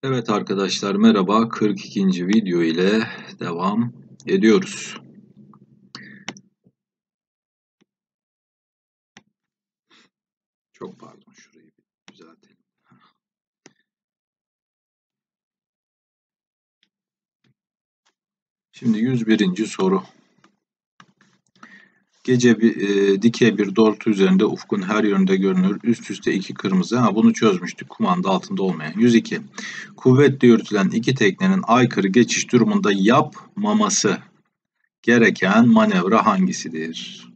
Evet arkadaşlar merhaba. 42. video ile devam ediyoruz. Çok pardon, şurayı bir düzeltelim. Şimdi 101. soru. Gece dikey bir doğrultu üzerinde ufkun her yönünde görünür. Üst üste iki kırmızı. Bunu çözmüştük. Kumanda altında olmayan. 102. Kuvvetle yürütülen iki teknenin aykırı geçiş durumunda yapmaması gereken manevra hangisidir?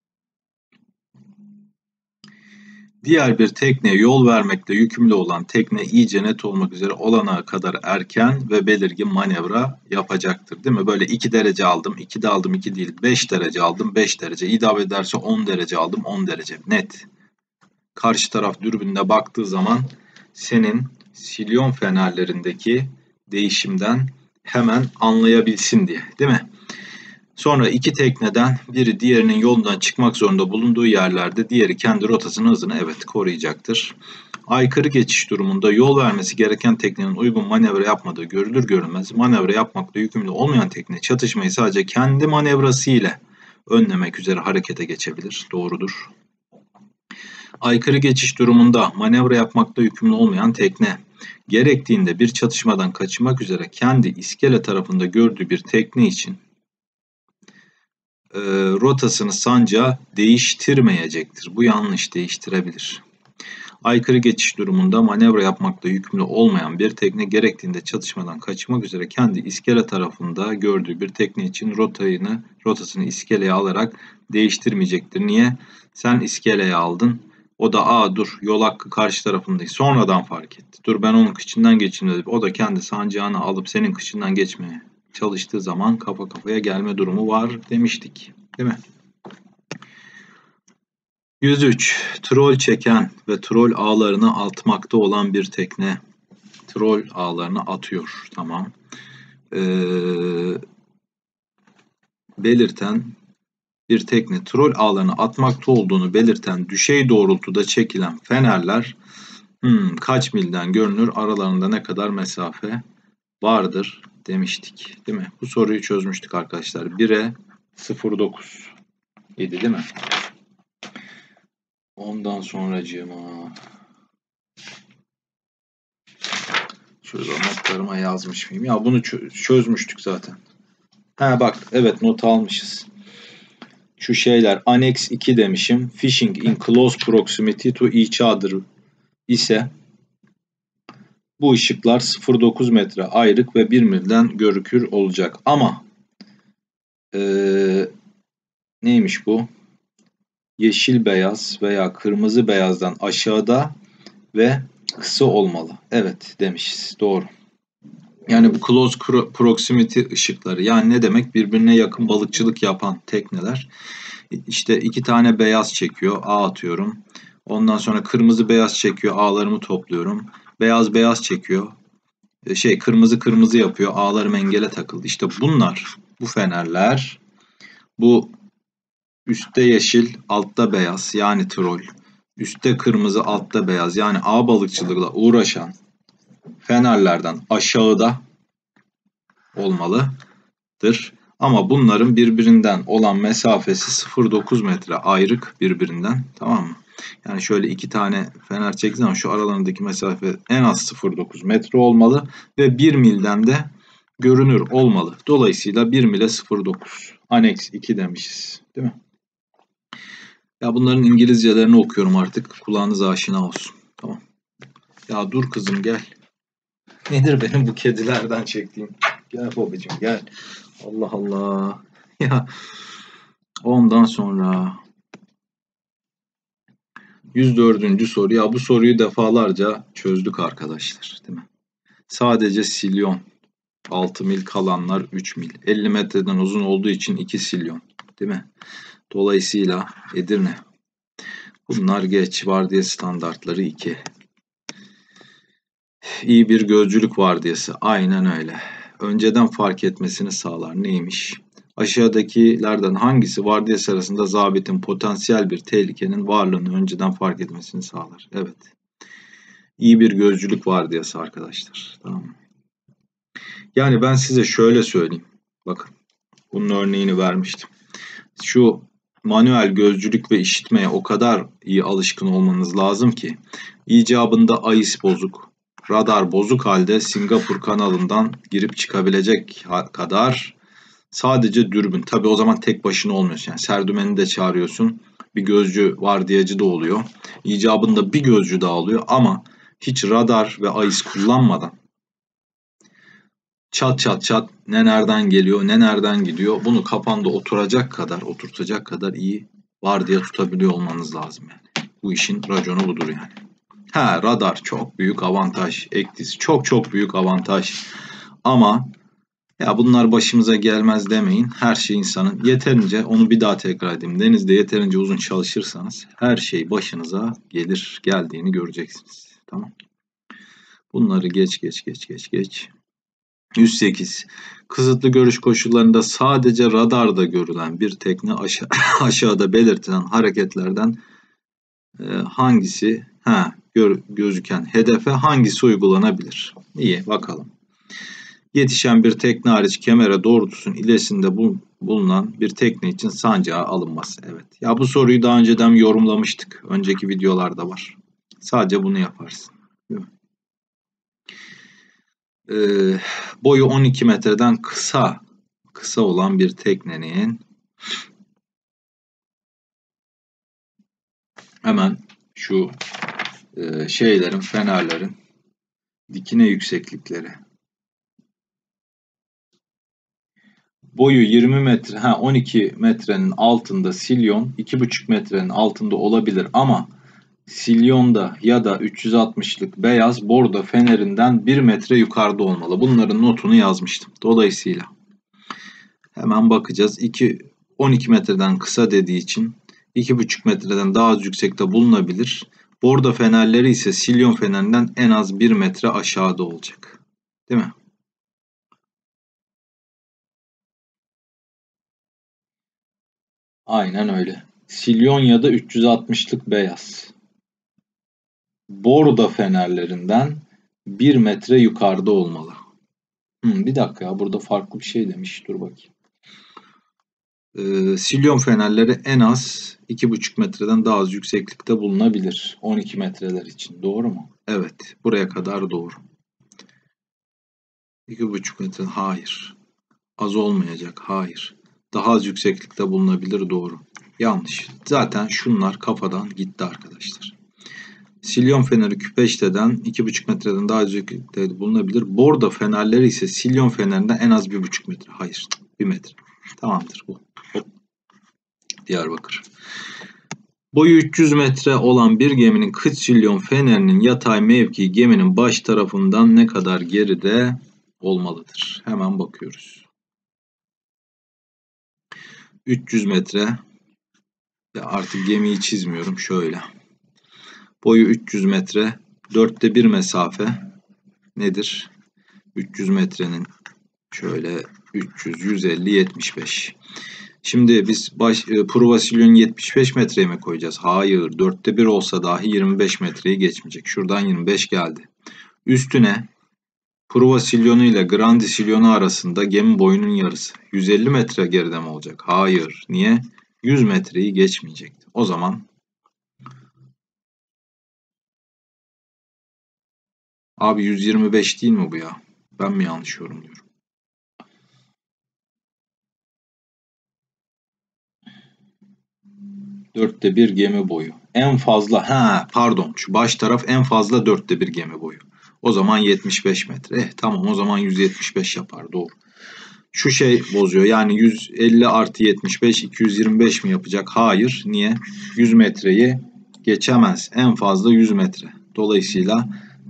Diğer bir tekneye yol vermekle yükümlü olan tekne iyice net olmak üzere olanağa kadar erken ve belirgin manevra yapacaktır. Değil mi? Böyle 2 derece aldım, 2 de aldım, 2 değil, 5 derece aldım, 5 derece. İdave ederse 10 derece aldım, 10 derece. Net. Karşı taraf dürbününe baktığı zaman senin silyon fenerlerindeki değişimden hemen anlayabilsin diye. Değil mi? Sonra iki tekneden biri diğerinin yolundan çıkmak zorunda bulunduğu yerlerde diğeri kendi rotasının hızını koruyacaktır. Aykırı geçiş durumunda yol vermesi gereken teknenin uygun manevra yapmadığı görülür görülmez manevra yapmakla yükümlü olmayan tekne çatışmayı sadece kendi manevrası ile önlemek üzere harekete geçebilir. Doğrudur. Aykırı geçiş durumunda manevra yapmakla yükümlü olmayan tekne gerektiğinde bir çatışmadan kaçınmak üzere kendi iskele tarafında gördüğü bir tekne için rotasını sancağı değiştirmeyecektir. Bu yanlış, değiştirebilir. Aykırı geçiş durumunda manevra yapmakla yükümlü olmayan bir tekne gerektiğinde çatışmadan kaçmak üzere kendi iskele tarafında gördüğü bir tekne için rotasını iskeleye alarak değiştirmeyecektir. Niye? Sen iskeleye aldın. O da dur yol hakkı karşı tarafındayız. Sonradan fark etti. Dur ben onun kıçından geçeyim dedi. O da kendi sancağını alıp senin kıçından geçmeye çalıştığı zaman kafa kafaya gelme durumu var demiştik. Değil mi? 103. Trol çeken ve trol ağlarını atmakta olan bir tekne. Trol ağlarını atıyor. Tamam. Belirten bir tekne trol ağlarını atmakta olduğunu belirten düşey doğrultuda çekilen fenerler kaç milden görünür? Aralarında ne kadar mesafe vardır demiştik. Değil mi? Bu soruyu çözmüştük arkadaşlar. 1'e 0,9 idi değil mi? Ondan sonracığıma şurada notlarıma yazmış mıyım? Ya bunu çözmüştük zaten. Bak evet not almışız. Şu şeyler Annex 2 demişim. Fishing in close proximity to each other ise bu ışıklar 0,9 metre ayrık ve 1 milden görükür olacak. Ama neymiş bu? Yeşil beyaz veya kırmızı beyazdan aşağıda ve kısa olmalı. Evet demişiz. Doğru. Yani bu close proximity ışıkları. Yani ne demek? Birbirine yakın balıkçılık yapan tekneler. İşte 2 tane beyaz çekiyor. Ağ atıyorum. Ondan sonra kırmızı beyaz çekiyor. Ağlarımı topluyorum. Beyaz beyaz çekiyor. Kırmızı kırmızı yapıyor. Ağlarım engele takıldı. İşte bunlar, bu fenerler, bu üstte yeşil, altta beyaz yani troll. Üstte kırmızı, altta beyaz yani ağ balıkçılığıyla uğraşan fenerlerden aşağıda olmalıdır. Ama bunların birbirinden olan mesafesi 0,9 metre ayrık birbirinden. Tamam mı? Yani şöyle 2 tane fener çektiğiniz zaman şu aralarındaki mesafe en az 0,9 metre olmalı ve 1 milden de görünür olmalı. Dolayısıyla 1 mile 0,9. Annex 2 demişiz. Değil mi? Ya bunların İngilizcelerini okuyorum artık. Kulağınız aşina olsun. Tamam. Ya dur kızım gel. Nedir benim bu kedilerden çektiğim? Gel babacığım gel. Allah Allah. Ya ondan sonra 104. soru. Ya bu soruyu defalarca çözdük arkadaşlar. Değil mi? Sadece silyon. 6 mil kalanlar 3 mil. 50 metreden uzun olduğu için 2 silyon. Değil mi? Dolayısıyla Edirne. Bunlar geç. Vardiya standartları 2. İyi bir gözcülük vardiyası. Aynen öyle. Önceden fark etmesini sağlar. Neymiş? Aşağıdakilerden hangisi vardiya sırasında zabitin potansiyel bir tehlikenin varlığını önceden fark etmesini sağlar? Evet. İyi bir gözcülük vardiyası arkadaşlar. Tamam mı? Yani ben size şöyle söyleyeyim. Bakın, bunun örneğini vermiştim. Şu manuel gözcülük ve işitmeye o kadar iyi alışkın olmanız lazım ki icabında AIS bozuk, radar bozuk halde Singapur kanalından girip çıkabilecek kadar sadece dürbün. Tabii o zaman tek başına olmuyorsun. Yani serdümeni de çağırıyorsun. Bir gözcü vardiyacı da oluyor. İcabında bir gözcü daha oluyor ama hiç radar ve AIS kullanmadan çat çat çat ne nereden geliyor ne nereden gidiyor bunu kafanda oturtacak kadar iyi vardiya tutabiliyor olmanız lazım yani. Bu işin raconu budur yani. Radar çok büyük avantaj. ECDIS çok büyük avantaj. Ama ya bunlar başımıza gelmez demeyin. Her şey insanın yeterince, onu bir daha tekrar edeyim. Denizde yeterince uzun çalışırsanız her şey başınıza gelir. Geldiğini göreceksiniz. Tamam. Bunları geç. 108. Kısıtlı görüş koşullarında sadece radarda görülen bir tekne aşağıda belirtilen hareketlerden hangisi gözüken hedefe hangisi uygulanabilir? İyi bakalım. Yetişen bir tekne hariç kemere doğrultusunun ilerisinde bulunan bir tekne için sancağı alınmaz. Evet. Ya bu soruyu daha önceden yorumlamıştık. Önceki videolarda var. Sadece bunu yaparsın. Değil mi? Boyu 12 metreden kısa olan bir teknenin hemen şu fenerlerin dikine yükseklikleri. Boyu 20 metre, 12 metrenin altında silyon, 2,5 metrenin altında olabilir ama silyonda ya da 360'lık beyaz bordo fenerinden 1 metre yukarıda olmalı. Bunların notunu yazmıştım. Dolayısıyla hemen bakacağız. 12 metreden kısa dediği için 2,5 metreden daha az yüksekte bulunabilir. Bordo fenerleri ise silyon fenerinden en az 1 metre aşağıda olacak. Değil mi? Aynen öyle. Silyon ya da 360'lık beyaz. Bordo fenerlerinden 1 metre yukarıda olmalı. Bir dakika ya, burada farklı bir şey demiş. Dur bakayım. Silyon fenerleri en az 2,5 metreden daha az yükseklikte bulunabilir. 12 metreler için. Doğru mu? Evet. Buraya kadar doğru. 2,5 metre. Hayır. Az olmayacak. Hayır. Daha az yükseklikte bulunabilir. Doğru. Yanlış. Zaten şunlar kafadan gitti arkadaşlar. Silyon feneri küpeşteden 2,5 metreden daha az yükseklikte bulunabilir. Bordo fenerleri ise silyon fenerinden en az 1,5 metre. Hayır. 1 metre. Tamamdır bu. Hop. Diyarbakır. Boyu 300 metre olan bir geminin kıç silyon fenerinin yatay mevkii geminin baş tarafından ne kadar geride olmalıdır? Hemen bakıyoruz. 300 metre. Ya artık gemiyi çizmiyorum. Şöyle. Boyu 300 metre. 4'te 1 mesafe nedir? 300 metrenin şöyle 300, 150, 75. Şimdi biz prova silyonu 75 metreye mi koyacağız? Hayır. 4'te 1 olsa dahi 25 metreyi geçmeyecek. Şuradan 25 geldi. Üstüne prova silyonu ile grandi silyonu arasında gemi boyunun yarısı. 150 metre geride mi olacak? Hayır. Niye? 100 metreyi geçmeyecekti. O zaman abi 125 değil mi bu ya? Ben mi yanlış yorumluyorum? Dörtte bir gemi boyu. En fazla pardon, şu baş taraf en fazla 4'te 1 gemi boyu. O zaman 75 metre. Tamam, o zaman 175 yapar, doğru. Şu şey bozuyor, yani 150 artı 75 225 mi yapacak? Hayır. Niye? 100 metreyi geçemez. En fazla 100 metre. Dolayısıyla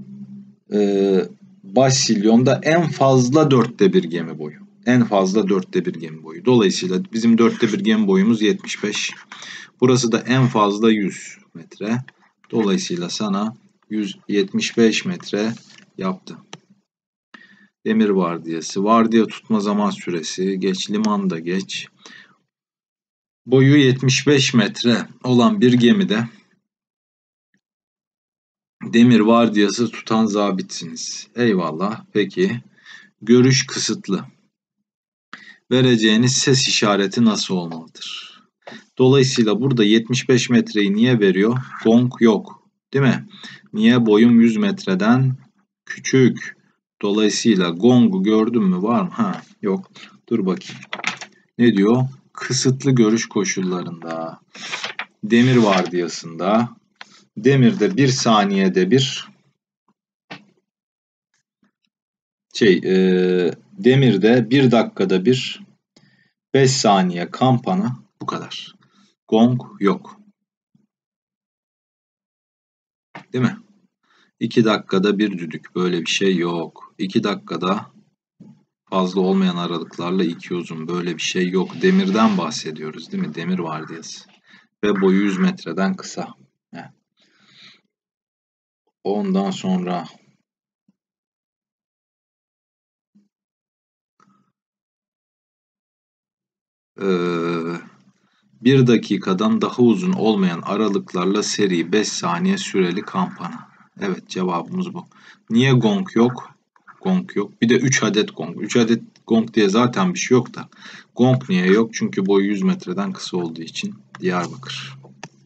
baş silyonda en fazla 4'te 1 gemi boyu. En fazla 4'te 1 gemi boyu. Dolayısıyla bizim 4'te 1 gemi boyumuz 75. Burası da en fazla 100 metre. Dolayısıyla sana 175 metre yaptı. Demir vardiyası, vardiya tutma zaman süresi, geç limanda geç. Boyu 75 metre olan bir gemide Demir vardiyası tutan zabitsiniz. Eyvallah. Peki. Görüş kısıtlı. Vereceğiniz ses işareti nasıl olmalıdır? Dolayısıyla burada 75 metreyi niye veriyor? Gong yok. Değil mi? Niye? Boyum 100 metreden küçük. Dolayısıyla gongu gördün mü? Var mı? Ha, yok. Dur bakayım. Ne diyor? Kısıtlı görüş koşullarında. Demir vardiyasında. Demirde 1 saniyede bir demirde 1 dakikada bir 5 saniye kampana, bu kadar. Gong yok. Değil mi? 2 dakikada bir düdük, böyle bir şey yok. 2 dakikada fazla olmayan aralıklarla 2 uzun, böyle bir şey yok. Demirden bahsediyoruz değil mi? Demir vardiyası. Ve boyu 100 metreden kısa. Ondan sonra bir dakikadan daha uzun olmayan aralıklarla seri 5 saniye süreli kampana. Evet, cevabımız bu. Niye gong yok? Gong yok. Bir de 3 adet gong. 3 adet gong diye zaten bir şey yok da. Gong niye yok? Çünkü boyu 100 metreden kısa olduğu için. Diyarbakır.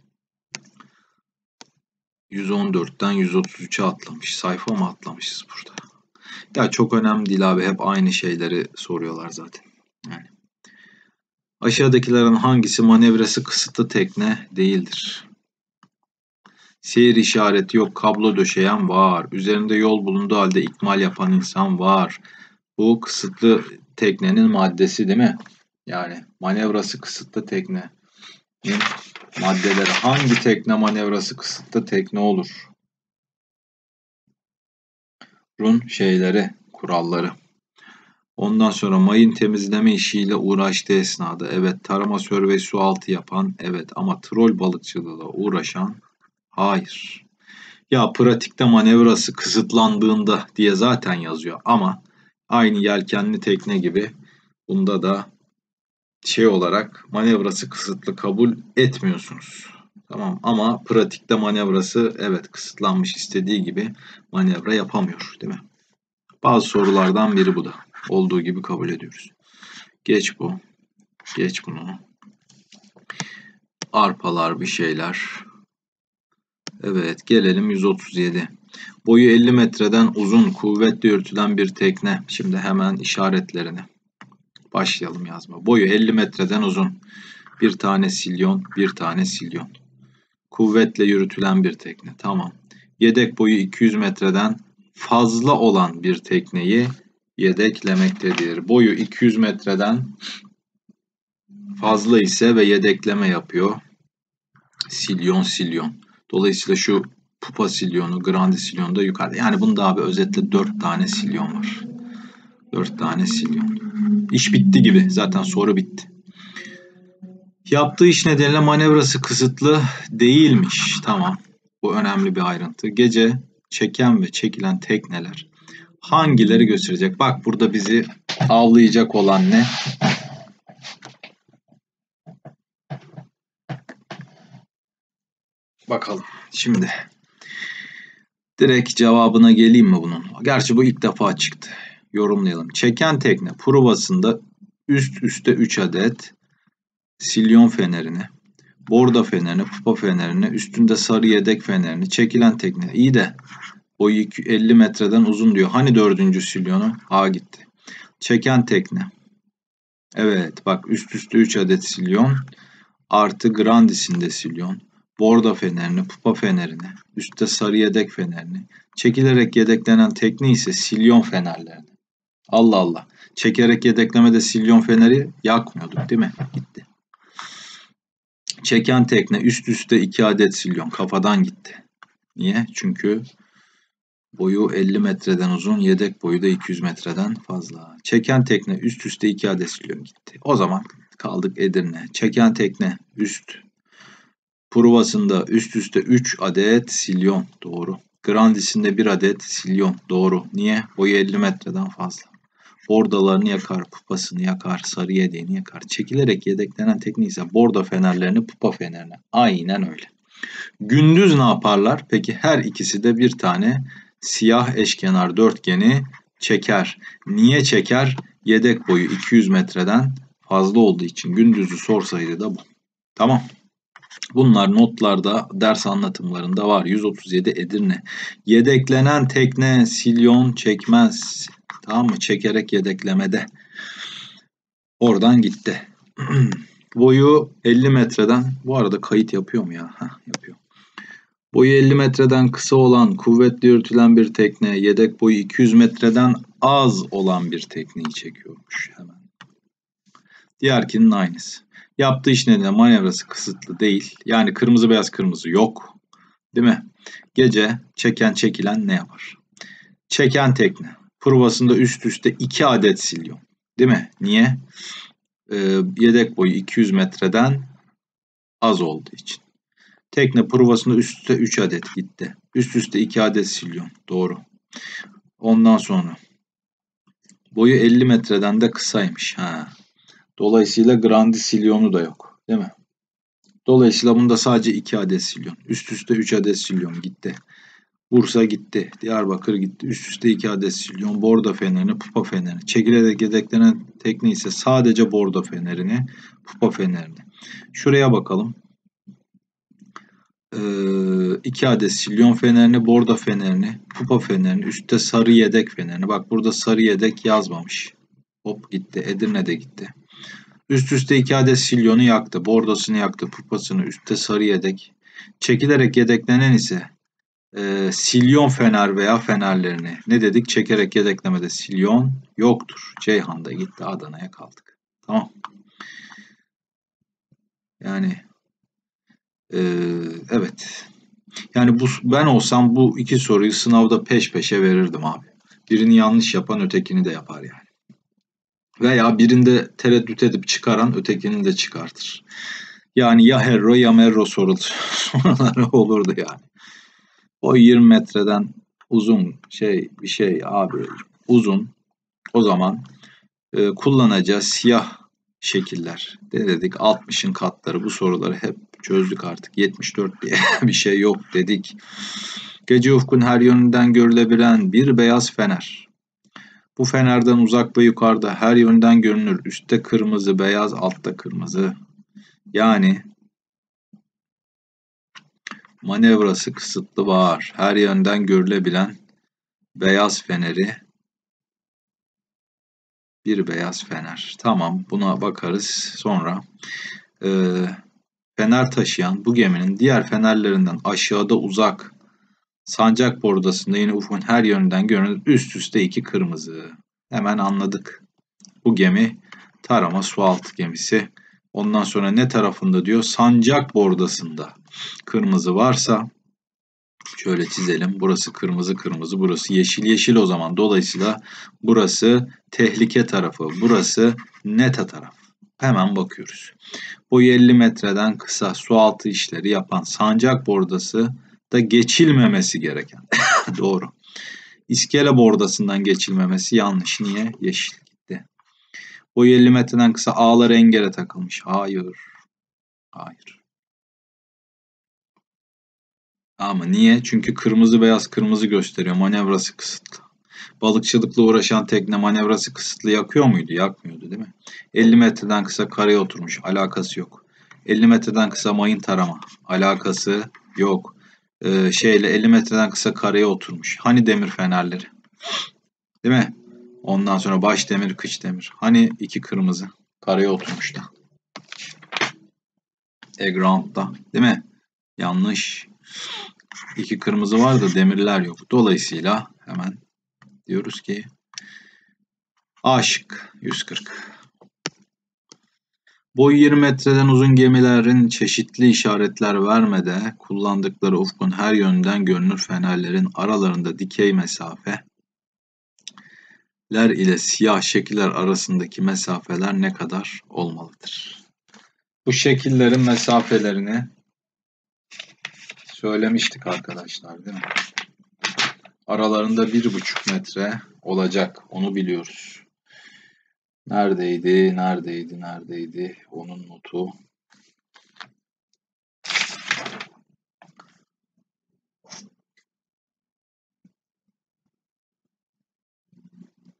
114'ten 133'e atlamış. Sayfa mı atlamışız burada? Ya çok önemli değil abi. Hep aynı şeyleri soruyorlar zaten. Yani. Aşağıdakilerin hangisi manevrası kısıtlı tekne değildir? Seyir işareti yok, kablo döşeyen var. Üzerinde yol bulunduğu halde ikmal yapan insan var. Bu kısıtlı teknenin maddesi değil mi? Yani manevrası kısıtlı teknenin maddeleri. Hangi tekne manevrası kısıtlı tekne olur? Run şeyleri, kuralları. Ondan sonra mayın temizleme işiyle uğraştığı esnada, evet. Tarama, sörve, su altı yapan, evet. Ama trol balıkçılığıyla uğraşan, hayır. Ya pratikte manevrası kısıtlandığında diye zaten yazıyor ama aynı yelkenli tekne gibi bunda da şey olarak manevrası kısıtlı kabul etmiyorsunuz. Tamam, ama pratikte manevrası evet kısıtlanmış, istediği gibi manevra yapamıyor değil mi? Bazı sorulardan biri bu da. Olduğu gibi kabul ediyoruz. Geç bu. Geç bunu. Arpalar bir şeyler. Evet, gelelim 137. Boyu 50 metreden uzun, kuvvetle yürütülen bir tekne. Şimdi hemen işaretlerini başlayalım yazma. Boyu 50 metreden uzun. Bir tane silyon, bir tane silyon. Kuvvetle yürütülen bir tekne. Tamam. Yedek boyu 200 metreden fazla olan bir tekneyi yedeklemektedir. Boyu 200 metreden fazla ise ve yedekleme yapıyor. Silyon, silyon. Dolayısıyla şu pupa silyonu, grandi silyon da yukarıda. Yani bunda abi özetle 4 tane silyon var. 4 tane silyon. İş bitti gibi. Zaten soru bitti. Yaptığı iş nedeniyle manevrası kısıtlı değilmiş. Tamam. Bu önemli bir ayrıntı. Gece çeken ve çekilen tekneler hangileri gösterecek? Bak burada bizi avlayacak olan ne? Bakalım. Şimdi direkt cevabına geleyim mi bunun? Gerçi bu ilk defa çıktı. Yorumlayalım. Çeken tekne provasında üst üste 3 adet silyon fenerini, borda fenerini, pupa fenerini, üstünde sarı yedek fenerini, çekilen tekne. İyi de boyu 50 metreden uzun diyor. Hani dördüncü silyonu? A gitti. Çeken tekne. Evet bak, üst üste 3 adet silyon artı grandisinde silyon. Borda fenerini, pupa fenerini, üstte sarı yedek fenerini. Çekilerek yedeklenen tekne ise silyon fenerlerini. Allah Allah. Çekerek yedeklemede silyon feneri yakmıyorduk değil mi? Gitti. Çeken tekne üst üste 2 adet silyon. Kafadan gitti. Niye? Çünkü boyu 50 metreden uzun, yedek boyu da 200 metreden fazla. Çeken tekne üst üste 2 adet silyon gitti. O zaman kaldık Edirne. Çeken tekne üst provasında üst üste 3 adet silyon. Doğru. Grandisinde 1 adet silyon. Doğru. Niye? Boyu 50 metreden fazla. Bordalarını yakar, pupasını yakar, sarı yedeğini yakar. Çekilerek yedeklenen tekne ise borda fenerlerini, pupa fenerini. Aynen öyle. Gündüz ne yaparlar? Peki her ikisi de bir tane siyah eşkenar dörtgeni çeker. Niye çeker? Yedek boyu 200 metreden fazla olduğu için. Gündüzü sorsaydı da bu. Tamam. Bunlar notlarda, ders anlatımlarında var. 137 Edirne. Yedeklenen tekne silyon çekmez. Tamam mı? Çekerek yedeklemede. Oradan gitti. Boyu 50 metreden, bu arada kayıt yapıyor mu ya? Heh, yapıyor. Boyu 50 metreden kısa olan, kuvvetli yürütülen bir tekne, yedek boyu 200 metreden az olan bir tekneyi çekiyormuş hemen. Diğerkinin aynısı. Yaptığı iş nedeniyle manevrası kısıtlı değil. Yani kırmızı beyaz kırmızı yok. Değil mi? Gece çeken çekilen ne yapar? Çeken tekne. Provasında üst üste 2 adet silyon. Değil mi? Niye? Yedek boyu 200 metreden az olduğu için. Tekne provasında üst üste 3 adet gitti. Üst üste 2 adet silyon. Doğru. Ondan sonra boyu 50 metreden de kısaymış. Ha. Dolayısıyla grandi silyonu da yok. Değil mi? Dolayısıyla bunda sadece 2 adet silyon. Üst üste 3 adet silyon gitti. Bursa gitti. Diyarbakır gitti. Üst üste 2 adet silyon. Bordo fenerini, pupa fenerini. Çekilerek yedeklenen tekne ise sadece bordo fenerini, pupa fenerini. Şuraya bakalım. 2 adet silyon fenerini, bordo fenerini, pupa fenerini, üstte sarı yedek fenerini. Bak burada sarı yedek yazmamış. Hop gitti. Edirne'de gitti. Üst üste 2 adet silyonu yaktı. Bordosunu yaktı. Pupasını, üstte sarı yedek. Çekilerek yedeklenen ise silyon fener veya fenerlerini. Ne dedik? Çekerek yedeklemede silyon yoktur. Ceyhan'da gitti. Adana'ya kaldık. Tamam. Yani evet. Yani ben olsam bu iki soruyu sınavda peş peşe verirdim abi. Birini yanlış yapan ötekini de yapar yani. Veya birinde tereddüt edip çıkaran ötekini de çıkartır. Yani ya Herro ya Merro sorulur. Sonraları olurdu yani. O 20 metreden uzun bir şey abi, uzun. O zaman kullanacağız siyah şekiller. Dedik 60'ın katları, bu soruları hep çözdük artık. 74 diye bir şey yok dedik. Gece ufkun her yönünden görülebilen bir beyaz fener. Bu fenerden uzak ve yukarıda her yönden görünür. Üstte kırmızı, beyaz, altta kırmızı. Yani manevrası kısıtlı var. Her yönden görülebilen beyaz feneri, bir beyaz fener. Tamam, buna bakarız sonra. Fener taşıyan bu geminin diğer fenerlerinden aşağıda uzak, sancak bordasında yine ufukun her yönünden görünür. Üst üste 2 kırmızı. Hemen anladık. Bu gemi tarama sualtı gemisi. Ondan sonra ne tarafında diyor? Sancak bordasında kırmızı varsa şöyle çizelim. Burası kırmızı kırmızı, burası yeşil yeşil o zaman. Dolayısıyla burası tehlike tarafı, burası neta taraf. Hemen bakıyoruz. Boyu 50 metreden kısa sualtı işleri yapan sancak bordası da geçilmemesi gereken. Doğru. İskele bordasından geçilmemesi yanlış. Niye? Yeşil gitti. Boyu 50 metreden kısa ağlar engele takılmış. Hayır. Hayır. Ama niye? Çünkü kırmızı beyaz kırmızı gösteriyor. Manevrası kısıtlı. Balıkçılıkla uğraşan tekne manevrası kısıtlı yakıyor muydu? Yakmıyordu değil mi? 50 metreden kısa karaya oturmuş. Alakası yok. 50 metreden kısa mayın tarama. Alakası yok. 50 metreden kısa karaya oturmuş. Hani demir fenerleri? Değil mi? Ondan sonra baş demir, kıç demir. Hani iki kırmızı karaya oturmuş da. Ground'da. Değil mi? Yanlış. İki kırmızı var da demirler yok. Dolayısıyla hemen diyoruz ki A şık 140. Boyu 20 metreden uzun gemilerin çeşitli işaretler vermede kullandıkları ufkun her yönünden görünür fenerlerin aralarında dikey mesafeler ile siyah şekiller arasındaki mesafeler ne kadar olmalıdır? Bu şekillerin mesafelerini söylemiştik arkadaşlar değil mi? Aralarında 1,5 metre olacak. Onu biliyoruz. Neredeydi? Onun notu.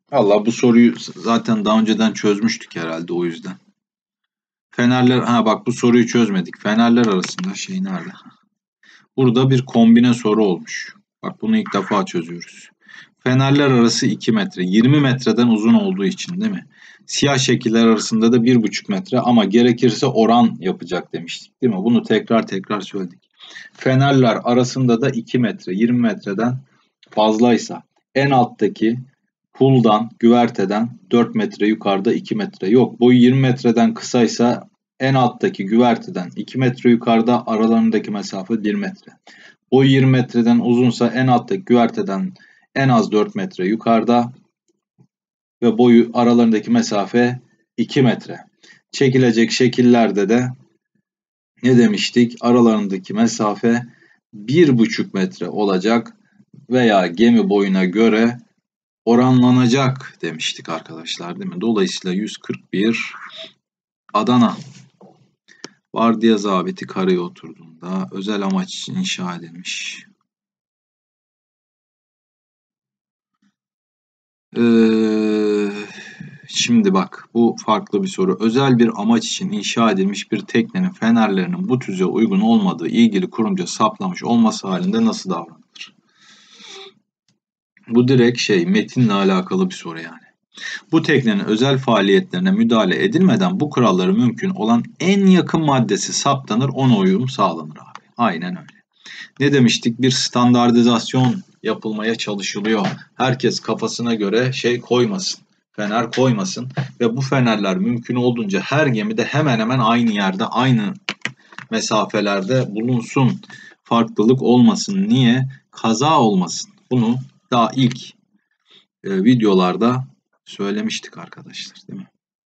Valla bu soruyu zaten daha önceden çözmüştük herhalde, o yüzden. Fenerler, ha bak, bu soruyu çözmedik. Fenerler arasında şey nerede? Burada bir kombine soru olmuş. Bak, bunu ilk defa çözüyoruz. Fenerler arası 2 metre. 20 metreden uzun olduğu için değil mi? Siyah şekiller arasında da 1,5 metre, ama gerekirse oran yapacak demiştik değil mi? Bunu tekrar tekrar söyledik. Fenerler arasında da 2 metre. 20 metreden fazlaysa en alttaki puldan, güverteden 4 metre yukarıda 2 metre. Yok, boyu 20 metreden kısaysa en alttaki güverteden 2 metre yukarıda, aralarındaki mesafe 1 metre. Boyu 20 metreden uzunsa en alttaki güverteden en az 4 metre yukarıda ve boyu, aralarındaki mesafe 2 metre. Çekilecek şekillerde de ne demiştik? Aralarındaki mesafe 1,5 metre olacak veya gemi boyuna göre oranlanacak demiştik arkadaşlar değil mi? Dolayısıyla 141 Adana. Vardiya zabiti karaya oturduğunda özel amaç için inşa edilmiş. Şimdi bak, bu farklı bir soru. Özel bir amaç için inşa edilmiş bir teknenin fenerlerinin bu tüze uygun olmadığı ilgili kurumca saptamış olması halinde nasıl davranılır? Bu direkt metinle alakalı bir soru yani. Bu teknenin özel faaliyetlerine müdahale edilmeden bu kurallara mümkün olan en yakın maddesi saptanır, ona uyum sağlanır abi. Aynen öyle. Ne demiştik? Bir standartizasyon yapılmaya çalışılıyor. Herkes kafasına göre koymasın. Fener koymasın ve bu fenerler mümkün olduğunca her gemide hemen hemen aynı yerde, aynı mesafelerde bulunsun. Farklılık olmasın. Niye? Kaza olmasın. Bunu daha ilk videolarda söylemiştik arkadaşlar, değil mi?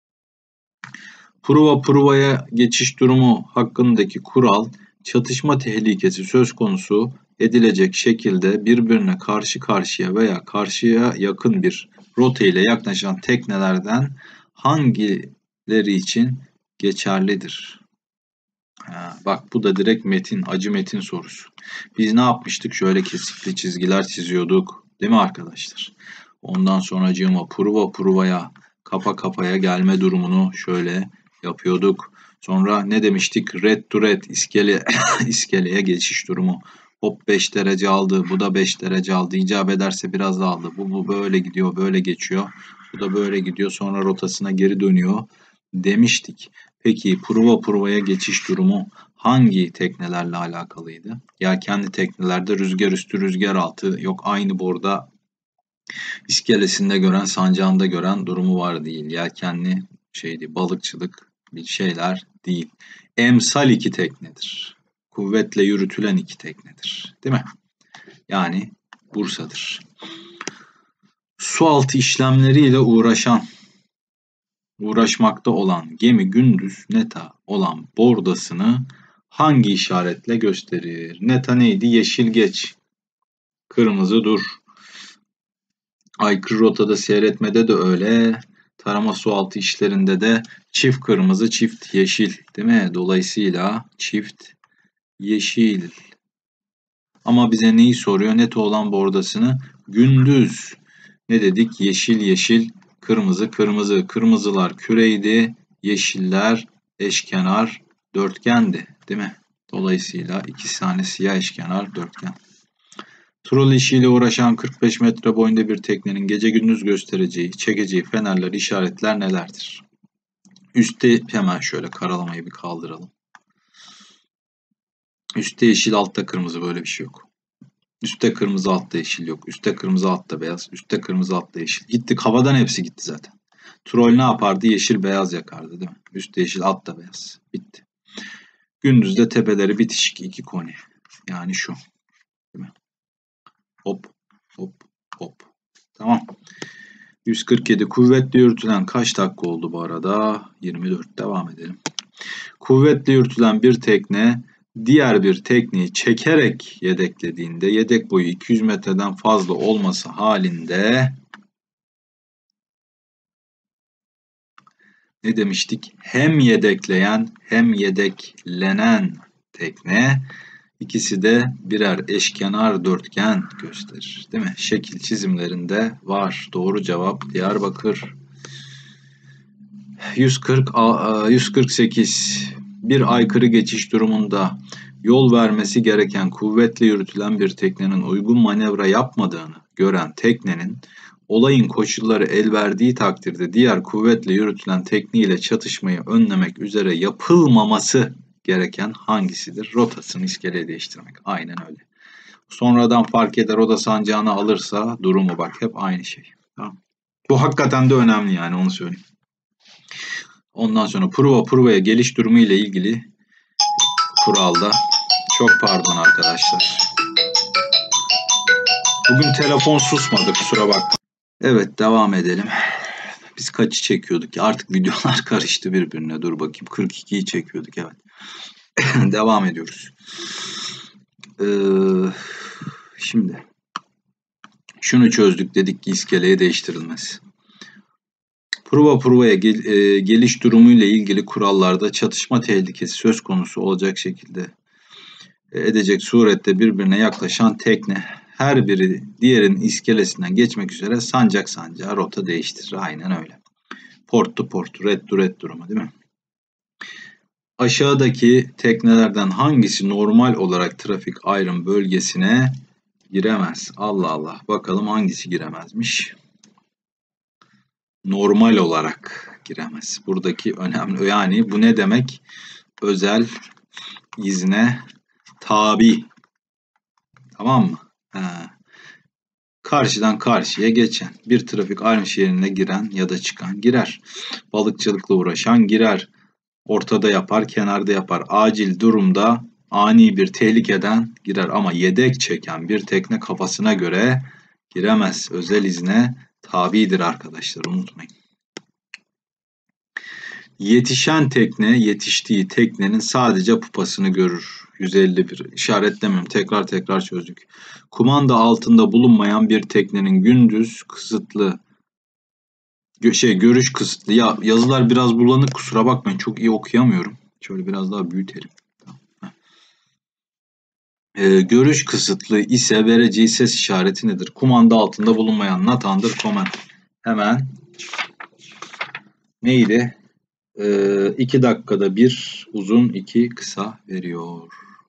Prova-provaya geçiş durumu hakkındaki kural, çatışma tehlikesi söz konusu edilecek şekilde birbirine karşı karşıya veya karşıya yakın bir rota ile yaklaşan teknelerden hangileri için geçerlidir? Bak, bu da direkt metin, acı metin sorusu. Biz ne yapmıştık? Şöyle kesikli çizgiler çiziyorduk, değil mi arkadaşlar? Ondan sonracığıma provaya, kafa kafaya gelme durumunu şöyle yapıyorduk. Sonra ne demiştik? Red to red, iskeleye geçiş durumu. Hop, 5 derece aldı, bu da 5 derece aldı. İcap ederse biraz daha aldı. Bu böyle gidiyor, böyle geçiyor. Bu da böyle gidiyor, sonra rotasına geri dönüyor demiştik. Peki provaya geçiş durumu hangi teknelerle alakalıydı? Yelkenli teknelerde rüzgar üstü, rüzgar altı, yok aynı borda iskelesinde gören, sancağında gören durumu var değil. Yelkenli balıkçılık bir şeyler değil. Emsal iki teknedir. Kuvvetle yürütülen iki teknedir. Değil mi? Yani Bursa'dır. Sualtı işlemleriyle uğraşmakta olan gemi gündüz neta olan bordasını hangi işaretle gösterir? Neta neydi? Yeşil geç, kırmızı dur. Aykırı rotada seyretmede de öyle. Tarama sualtı işlerinde de çift kırmızı, çift yeşil, değil mi? Dolayısıyla çift yeşil. Ama bize neyi soruyor? Neta olan bordasını gündüz. Ne dedik? Yeşil yeşil, kırmızı kırmızı. Kırmızılar küreydi, yeşiller eşkenar dörtgendi, değil mi? Dolayısıyla 2 tane siyah eşkenar dörtgen. Troll işiyle uğraşan 45 metre boyunda bir teknenin gece gündüz göstereceği, çekeceği fenerler, işaretler nelerdir? Üstte hemen şöyle karalamayı bir kaldıralım. Üstte yeşil, altta kırmızı, böyle bir şey yok. Üstte kırmızı, altta yeşil yok. Üstte kırmızı, altta beyaz. Üstte kırmızı, altta yeşil. Gitti, havadan hepsi gitti zaten. Troll ne yapardı? Yeşil beyaz yakardı, değil mi? Üstte yeşil, altta beyaz. Bitti. Gündüzde tepeleri bitişik iki koni. Yani şu. Değil mi? Hop hop hop. Tamam. 147. Kuvvetle yürütülen kaç dakika oldu bu arada? 24. Devam edelim. Kuvvetle yürütülen bir tekne diğer bir tekneyi çekerek yedeklediğinde yedek boyu 200 metreden fazla olması halinde ne demiştik? Hem yedekleyen hem yedeklenen tekne İkisi de birer eşkenar dörtgen gösterir. Değil mi? Şekil çizimlerinde var. Doğru cevap Diyarbakır. 148. Bir aykırı geçiş durumunda yol vermesi gereken kuvvetle yürütülen bir teknenin uygun manevra yapmadığını gören teknenin olayın koşulları el verdiği takdirde diğer kuvvetle yürütülen tekneyle çatışmayı önlemek üzere yapılmaması gereken hangisidir? Rotasını iskeleye değiştirmek. Aynen öyle. Sonradan fark eder, o da sancağını alırsa durumu bak hep aynı şey. Tamam. Bu hakikaten de önemli yani, onu söyleyeyim. Ondan sonra provaya geliş durumu ile ilgili kuralda, çok pardon arkadaşlar. Bugün telefon susmadı, kusura bakma. Evet, devam edelim. Biz kaçı çekiyorduk ya? Artık videolar karıştı birbirine. Dur bakayım. 42'yi çekiyorduk, evet. Devam ediyoruz. Şimdi şunu çözdük, dedik ki iskeleye değiştirilmez. Provaya geliş durumuyla ilgili kurallarda çatışma tehlikesi söz konusu olacak şekilde edecek surette birbirine yaklaşan tekne her biri diğerinin iskelesinden geçmek üzere sancağı rota değiştirir. Aynen öyle. Port to port, red to red durumu değil mi? Aşağıdaki teknelerden hangisi normal olarak trafik ayrım bölgesine giremez? Allah Allah. Bakalım hangisi giremezmiş? Normal olarak giremez. Buradaki önemli. Yani bu ne demek? Özel izne tabi. Tamam mı? Karşıdan karşıya geçen, bir trafik ayrım şeridine giren ya da çıkan girer. Balıkçılıkla uğraşan girer. Ortada yapar, kenarda yapar. Acil durumda ani bir tehlikeden girer ama yedek çeken bir tekne kafasına göre giremez. Özel izne tabidir arkadaşlar, unutmayın. Yetişen tekne yetiştiği teknenin sadece pupasını görür. 151. İşaretlemiyorum. Tekrar çözdük. Kumanda altında bulunmayan bir teknenin gündüz kısıtlı görüş kısıtlı. Ya yazılar biraz bulanık, kusura bakmayın. Çok iyi okuyamıyorum. Şöyle biraz daha büyütelim. Görüş kısıtlı ise vereceği ses işareti nedir? Kumanda altında bulunmayan not under command. Hemen neydi? 2 dakikada bir uzun, 2 kısa veriyor.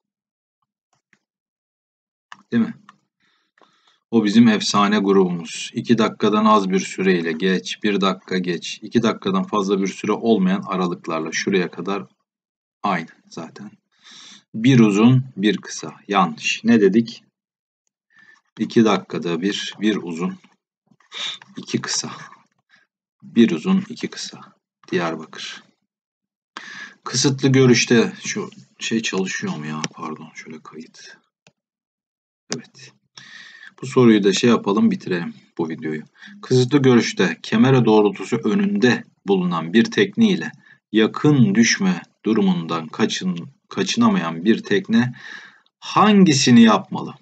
Değil mi? O bizim efsane grubumuz. 2 dakikadan az bir süreyle geç, 1 dakika geç, 2 dakikadan fazla bir süre olmayan aralıklarla şuraya kadar aynı zaten. Bir uzun, bir kısa. Yanlış. Ne dedik? 2 dakikada bir uzun, 2 kısa. Bir uzun, 2 kısa. Diyarbakır. Kısıtlı görüşte şu şey çalışıyor mu ya? Pardon, şöyle kayıt. Evet. Bu soruyu da yapalım, bitirelim bu videoyu. Kısıtlı görüşte kamera doğrultusu önünde bulunan bir tekne ile yakın düşme durumundan kaçınamayan bir tekne hangisini yapmalı?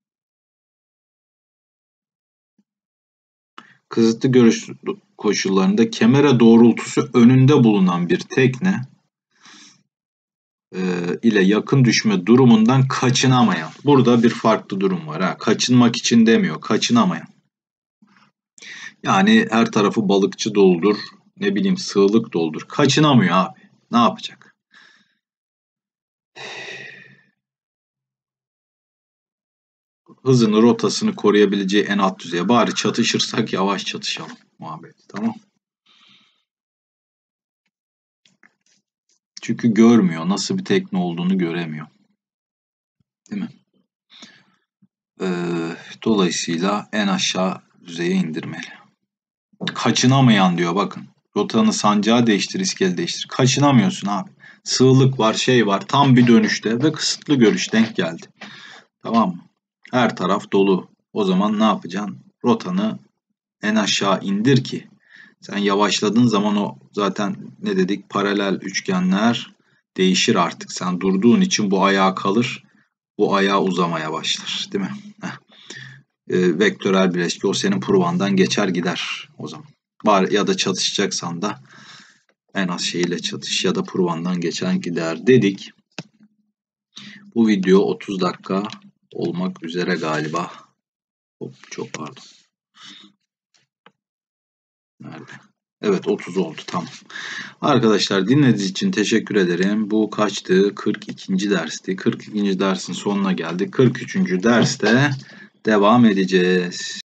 Kısıtlı görüş koşullarında kamera doğrultusu önünde bulunan bir tekne ile yakın düşme durumundan kaçınamayan. Burada bir farklı durum var. Kaçınmak için demiyor, kaçınamayan. Yani her tarafı balıkçı doldur, ne bileyim sığlık doldur. Kaçınamıyor abi. Ne yapacak? Hızını, rotasını koruyabileceği en alt düzeye. Bari çatışırsak yavaş çatışalım muhabbet. Tamam. Çünkü görmüyor. Nasıl bir tekne olduğunu göremiyor. Değil mi? Dolayısıyla en aşağı düzeye indirmeli. Kaçınamayan diyor bakın. Rotanı, sancağı değiştir, iskele değiştir. Kaçınamıyorsun abi. Sığlık var, şey var. Tam bir dönüşte ve kısıtlı görüş denk geldi. Tamam mı? Her taraf dolu. O zaman ne yapacaksın? Rotanı en aşağı indir ki sen yavaşladığın zaman o zaten ne dedik? Paralel üçgenler değişir artık. Sen durduğun için bu ayağa kalır. Bu ayağa uzamaya başlar. Değil mi? Vektörel bileşke o senin provandan geçer gider o zaman. Ya da çatışacaksan da en az şeyle çatış ya da provandan geçen gider dedik. Bu video 30 dakika olmak üzere galiba. Hop, çok pardon. Nerede? Evet, 30 oldu, tamam. Arkadaşlar, dinlediğiniz için teşekkür ederim. Bu kaçtı? 42. dersti. 42. dersin sonuna geldik. 43. derste devam edeceğiz.